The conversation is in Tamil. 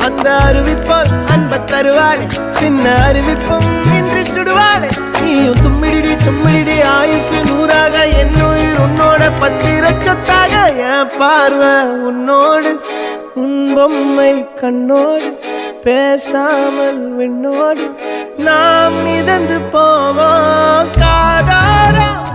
அந்த அருவிப்போல் அன்ப தருவாளே சின்ன அருவிப்பும் இன்றி சுடுவாளே நீயும் தும்மிடி தும்மிடி ஆயுசு நூறாக என்னுயிர் உன்னோட பத்திர சொத்தாக என் பார்வை உன்னோடு உன் பொம்மை கண்ணோடு பேசாமல் விண்ணோடு நாம் மிதந்து போவோம் காதாரா